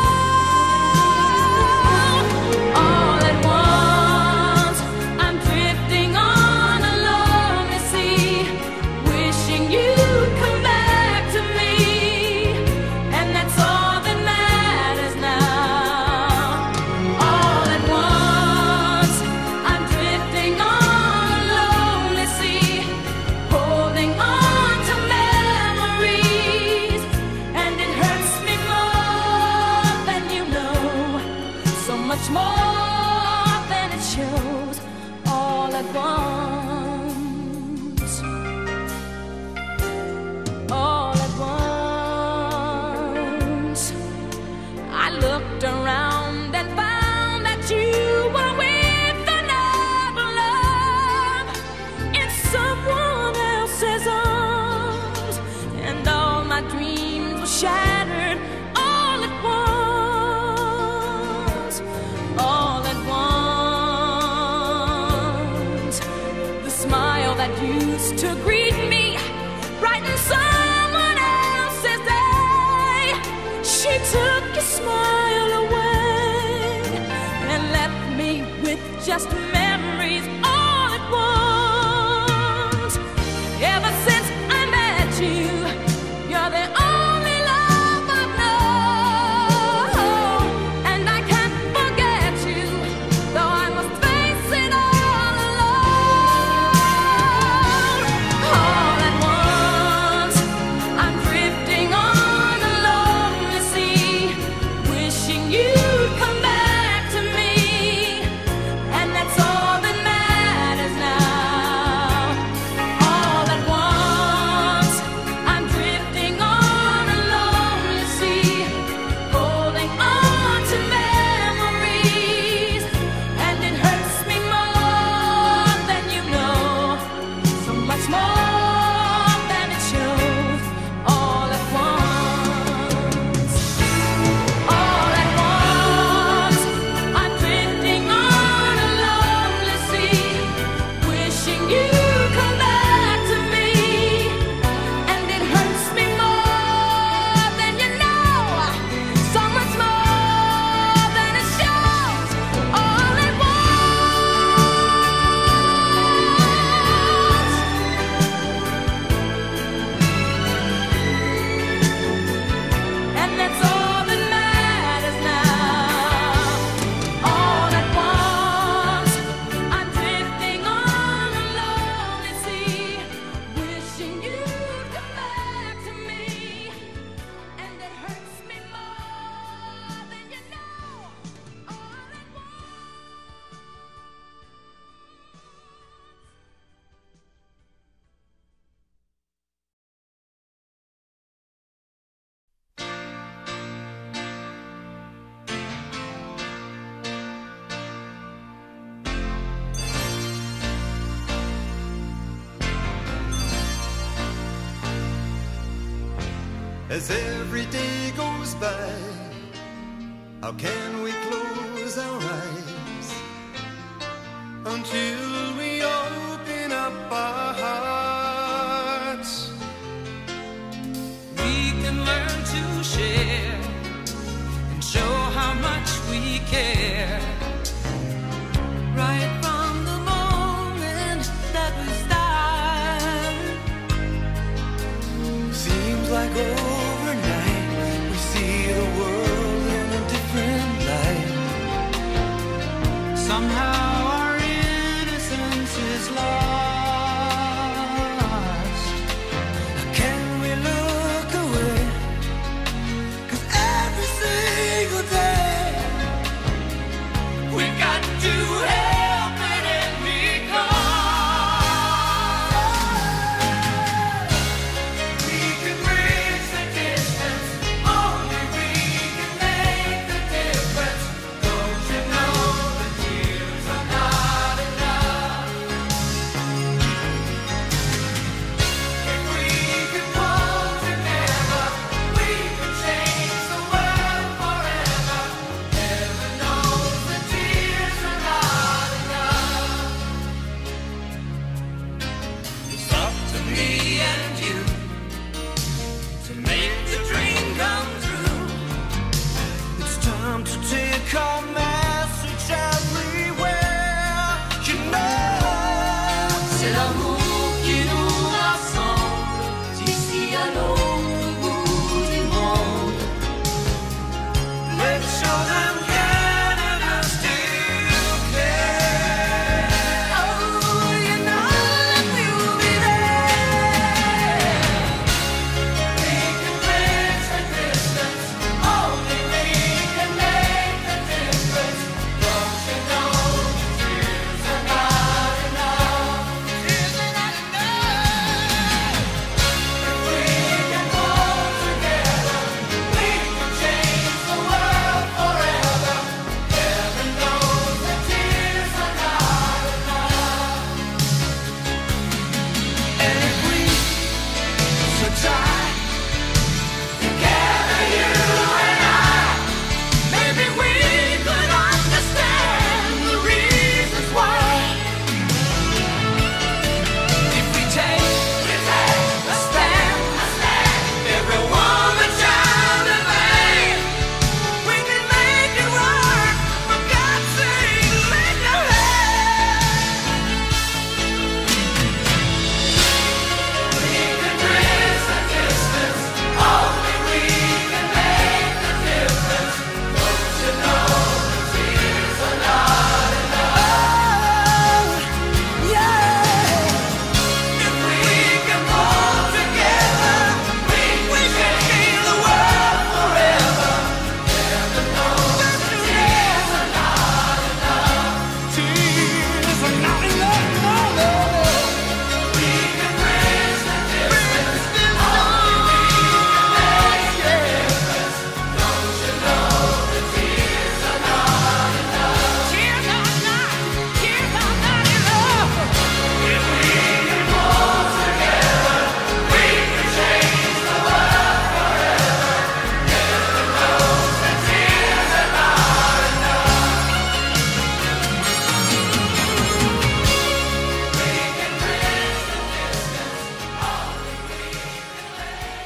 alone. All at once, I'm drifting on a lonely sea, wishing you'd come back to me, and that's all that matters now. All at once, I'm drifting on a lonely sea, holding on to memories, and it hurts me more than you know, so much more than it shows. All at once, all at once, I looked around and found that you were with another love in someone else's arms, and all my dreams were shattered all at once, all at once. The smile that used to greet me brightened someone else's day. She took your smile away and left me with just memories all at once. Ever since I met you, you're the only love I've known, and I can't forget you, though I must face it all alone. All at once, I'm drifting on a lonely sea, wishing you'd come back to me, and that's all as every day goes by. How can we close our eyes until we open up our hearts? We can learn to share and show how much we care. Right from the moment that we start. Seems like overnight we see the world in a different light. Somehow our innocence is lost. Can we look away? 'Cause every single day We got to help it and become. we can bridge the distance. Only we can make the difference. Don't you know the tears are not enough? If we can pull together, We can change the world forever. Heaven knows the tears are not enough. It's up to me and you to make the dream come true. it's time to take our message everywhere. You know, C'est l'amour qui nous rassemble d'ici à l'autre bout du monde. let's show them Canada still cares. Oh, you know that we'll be there. We can bridge the distance. Only we can make the difference. Don't you know tears are not enough? Tears are not enough. If we can pull together, we can change the world forever. Heaven knows the tears are not enough. And if we so try Together, you and I, maybe we could understand the reasons why. If we take a stand, every woman, child, and man, we can make it work. For God's sake, lend your hand. We can bridge the distance. Only we can make the difference. Don't you know the tears are not enough? If we can pull together, we can heal the world forever. Heaven knows the tears are not enough. tears are not enough, no, no. We can bridge the distance. Only we can make the difference. Don't you know the tears are not enough? Tears are not enough. If we can pull together, we can change the world forever. Heaven knows the tears are not enough. We can bridge the distance. Only we can make the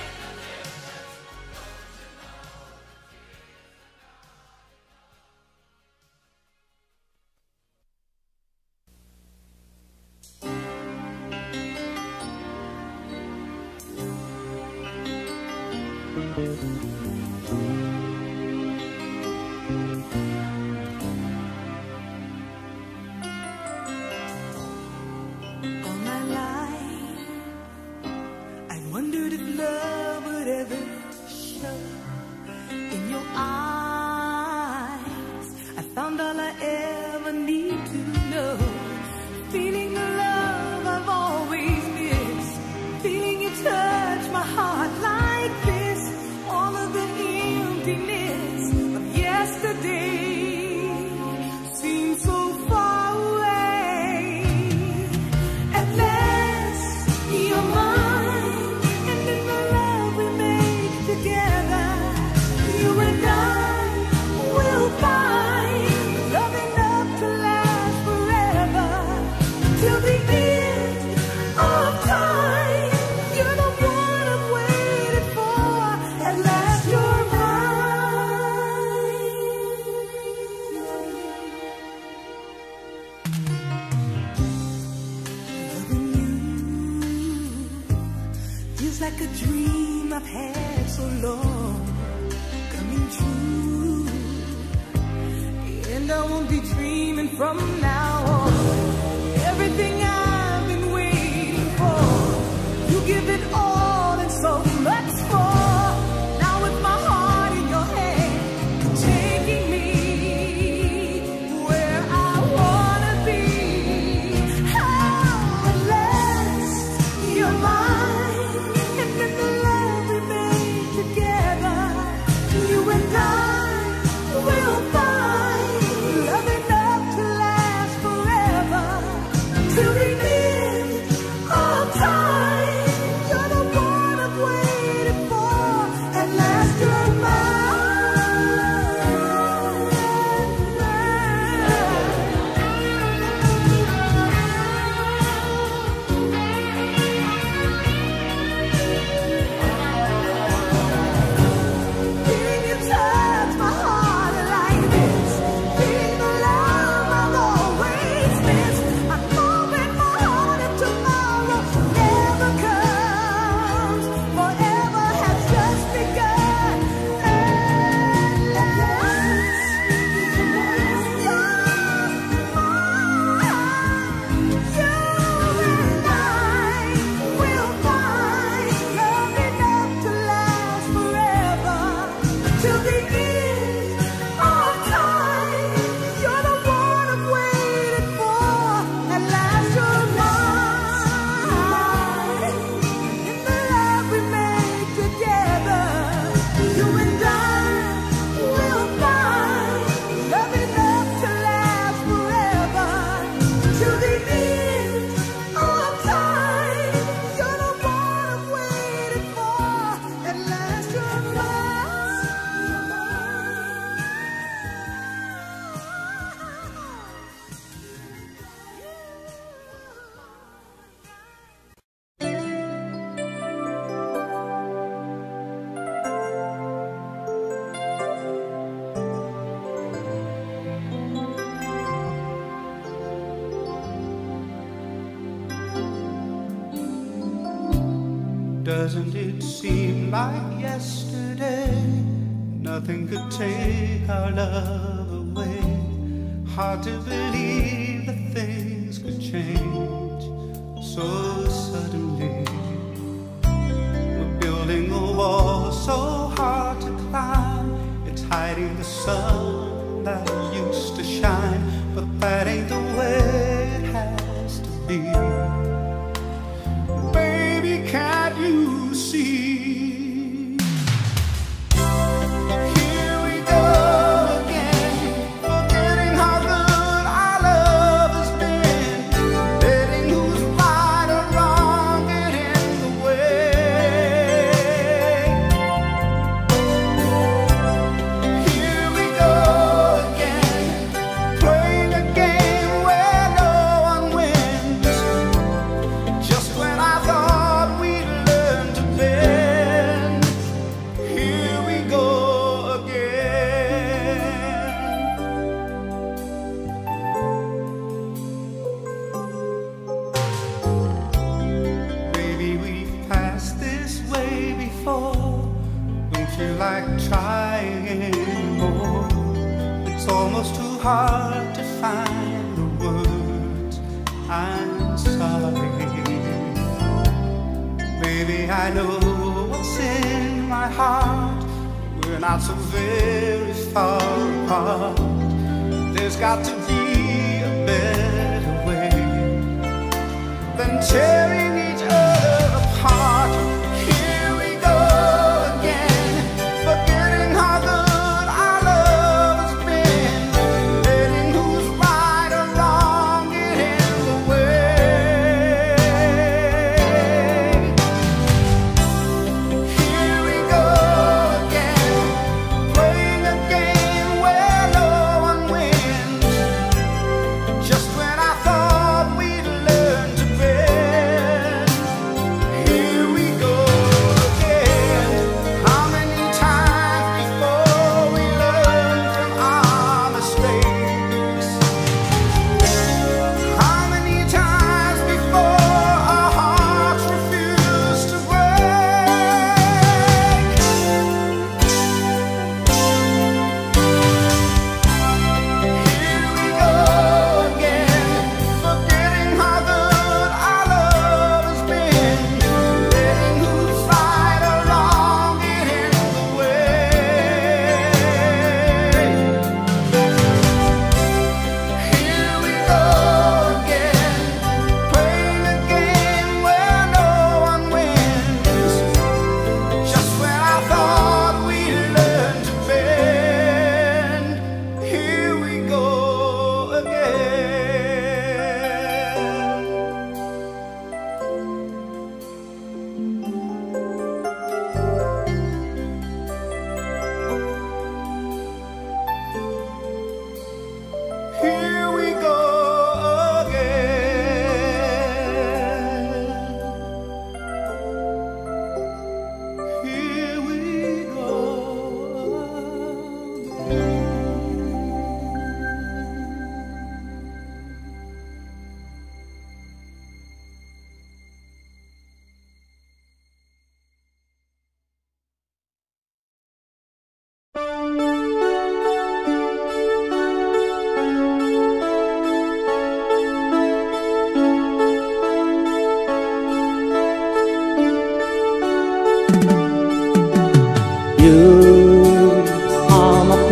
All my life, I wondered if love would ever show in your eyes. I found all I ever need to know. Feeling the love I've always missed. Feeling you touch my heart like this. All of the emptiness of yesterday seems so far away. At last, you're mine, and in the love we made, the long coming true, and I won't be dreaming from now on. Everything I've been waiting for, you give it all and so much more. Now with my heart in your hand, you're taking me where I wanna be. Oh, at last you're mine, and in the love we made together, you and I will find love enough to last forever, till the end of time. You're the one I've waited for. At last you're Feeling you touch my heart like this, feeling the love I've always missed. I'm moving my heart if tomorrow never comes. Forever has just begun. At last, you and I will find love enough to last forever, till the end of time. You're the one I've waited for. At last you're mine. In the love we made together, you and I will find love enough to last forever, till the end of time. You're the one I've waited for. At last you're Doesn't it seem like yesterday? Nothing could take our love away. Hard to believe that things could change so suddenly. We're building a wall so hard to climb. It's hiding the sun that used to shine, but that ain't the way it has to be. Baby, can't you see? Here we go again, forgetting how good our love has been, letting who's right or wrong get in the way. Here we go again, playing a game where no one wins. Just when I thought we'd learn to bend, here we go again. Baby, we've passed this way before. Don't feel like trying anymore. It's almost too hard to find the words. I'm sorry. Baby, I know what's in my heart. We're not so very far apart. There's got to be a better way than tearing each other apart. Here we go again, forgetting how good our love has been, letting who's right or wrong get in the way. Here we go again, playing a game where no one wins. Just when I thought we'd learn to bend,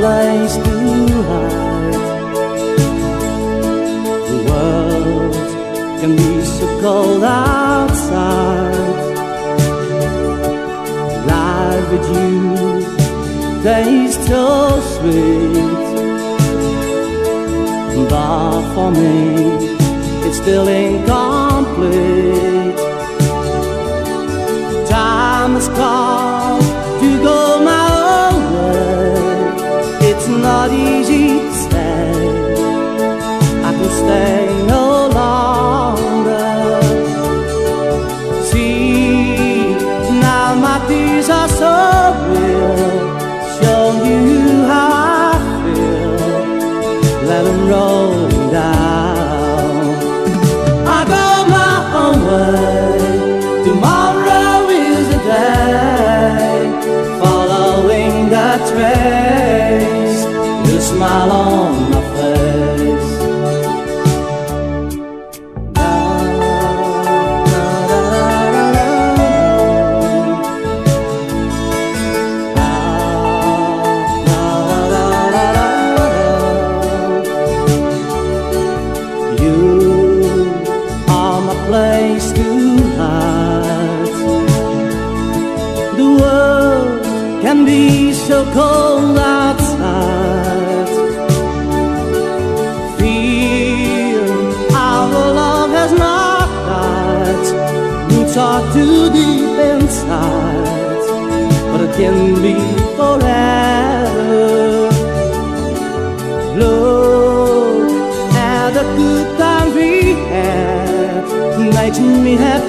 place to hide. The world can be so cold outside. Life with you tastes so sweet, but for me it's still incomplete. Time has come to go my own way. It's not easy to stay. I can stay no longer. See, now my tears are so real, showing you how I feel. Let them roll down. I go my own way. Tomorrow is the day, following the trace, the smile on my face. You are my place to hide. The world can be so cold outside. Feel our love has not died. Roots are too deep inside, but it can be forever. Look at the good times we had, making me happy